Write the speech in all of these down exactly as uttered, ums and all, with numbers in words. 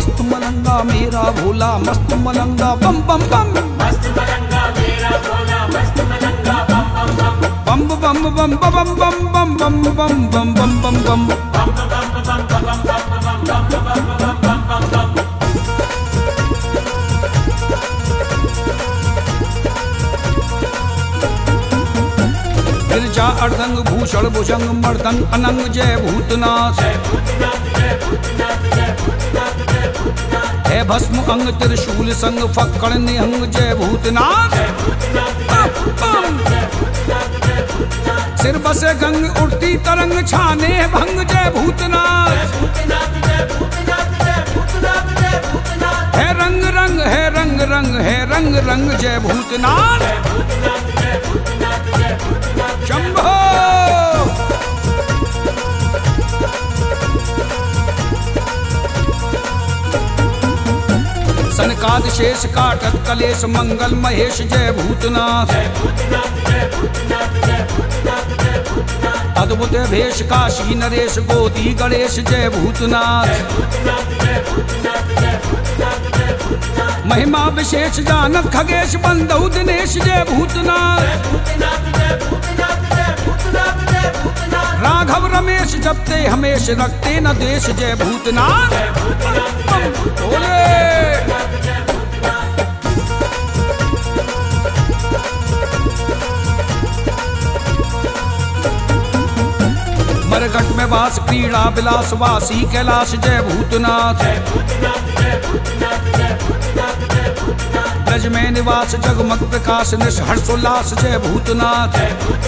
मस्त मलंगा मेरा भोला मस्त मलंगा बम बम बम मस्त मलंगा मेरा भोला मस्त मलंगा बम बम बम बम बम बम बम बम बम बम बम बम बम बम गिरजा अर्धंग भूषण भुजंग मर्दंग अनंग जय भूतनाथ है भस्म अंग त्रिशूल संग फक्कड़ निहंग जय भूतनाथ सिर बसे गंग उड़ती तरंग छाने भंग जय भूतनाथ है रंग रंग है रंग रंग है रंग रंग जय भूतनाथ शंभो सनकाद शेष काटत कलेश मंगल महेश जय भूतनाथ अद्भुत भेष काशी नरेश गोदी गणेश जय भूतनाथ महिमा विशेष जानत खगेश बंदौ दिनेश जय भूतनाथ राघव रमेश जपते हमेश रखते न देश जय भूतनाथ बोले मरघट में वास क्रीड़ा विलास वासी कैलाश जय भूतनाथ ब्रज में निवास जगमग प्रकाश निश हर्षोल्लास जय भूतनाथ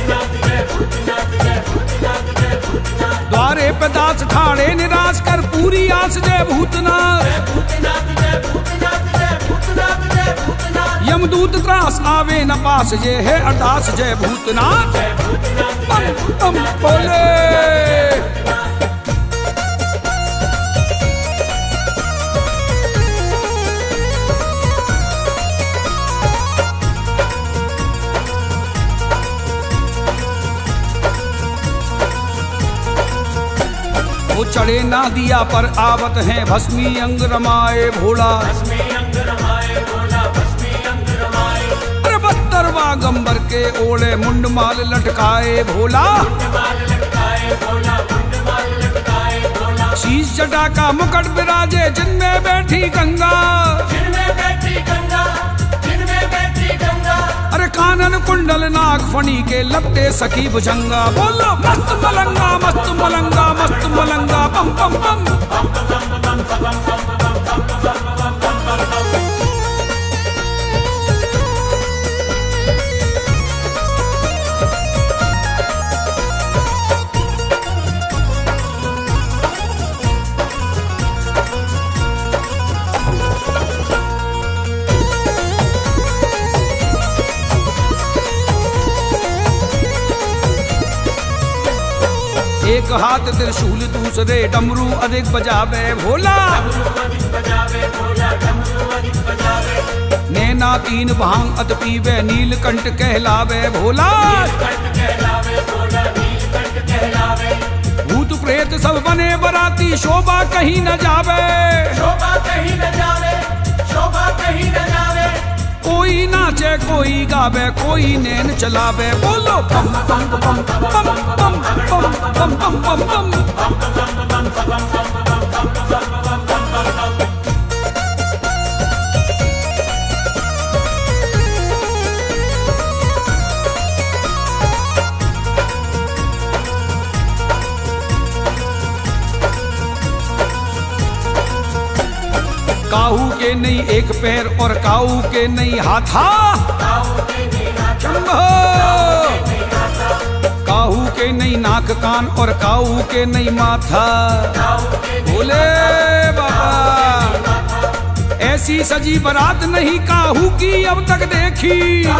द्वारे पे दास ठाड़े निराश कर पूरी आस जय भूतनाथ यमदूत त्रास आवे न पास ये है अरदास जय भूतनाथ बम बम बोले वो चढ़े ना दिया पर आवत हैं भस्मी अंग रमाए भोला अरे बत्तरवा गंबर के ओढ़े मुंड माल लटकाए भोला शीश जटा का मुकुट विराजे जिनमें बैठी गंगा अरे कानन कुंडल नाग फणी के लपटे सखी भुजंगा बोलो मस्त मलंगा मस्त मलंगा मस्त मलंगा बम बम बम एक हाथ त्रिशूल दूसरे डमरू अधिक बजावे भोला नैना तीन भांग अत पीवे नीलकंठ कहलावे भोला भूत प्रेत सब बने बराती शोभा कहीं न जावे शोभा कहीं न जावे शोभा कहीं न जावे कोई नाचे कोई गावे कोई नैन चलावे बोलो बम बम बम बम बम बम बम बम बम काहू के नहीं एक पैर और काऊ के नहीं हाथा शंभो काहू के नहीं नाक कान और काऊ के नहीं माथा बोले बाबा ऐसी सजी बारात नहीं काहू की अब तक देखी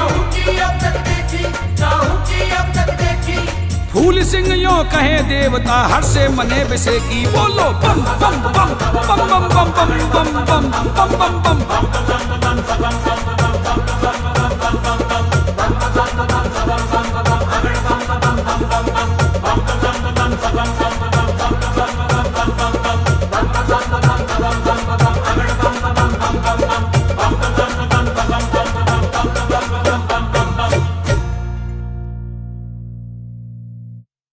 फूल सिंह यो कहे देवता हर से मने बिसे की बोलो बम बम बम बम बम बम बम बम बम बम बम